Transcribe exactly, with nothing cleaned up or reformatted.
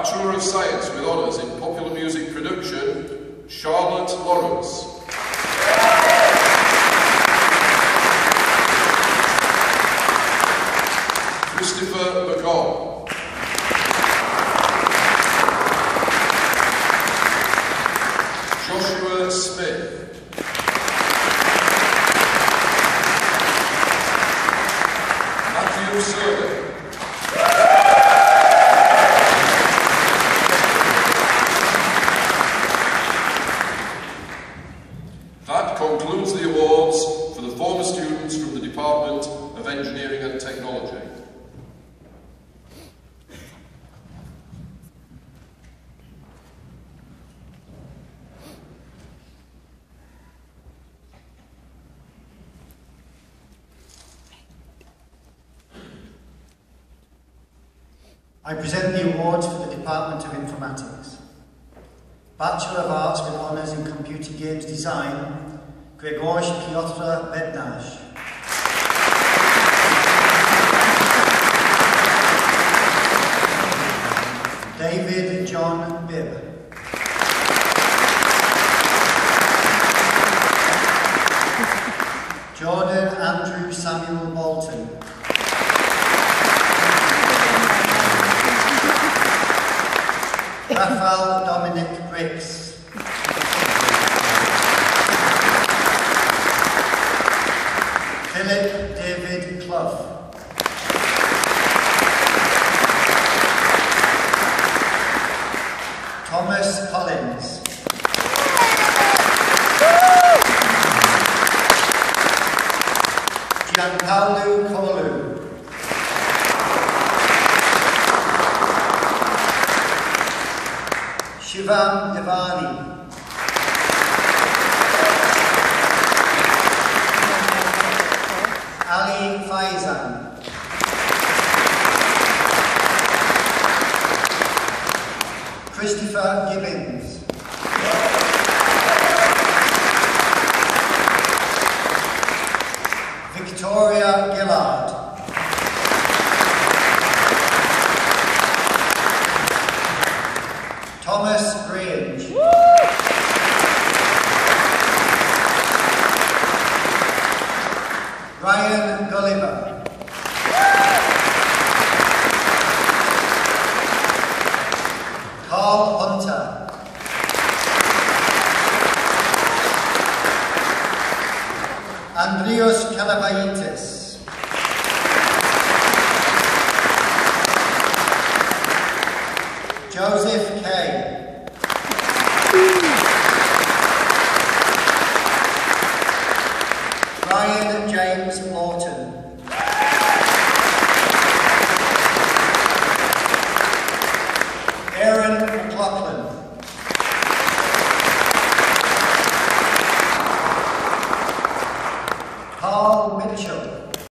Bachelor of Science with Honours in Popular Music Production, Charlotte Lawrence. Christopher McCall. Joshua Smith. Matthew Surley. That concludes the awards for the former students from the Department of Engineering and Technology. I present the awards for the Department of Informatics. Bachelor of Arts with Honours in Computer Games Design, Grzegorz Piotr Bednarz. David John Bibb. Jordan Andrew Samuel Bolton. Raphael Dominic Briggs. Philip David Clough. Thomas Collins. Gianpaolo Kolu. Shivam Devani. Ali Faizan. Christopher Gibbons. Victoria Gillard. Thomas Grange. Ryan Gulliver. Carl Hunter. Andrios Kalabaitis. Joseph Kay. Brian James Morton. Aaron McLaughlin.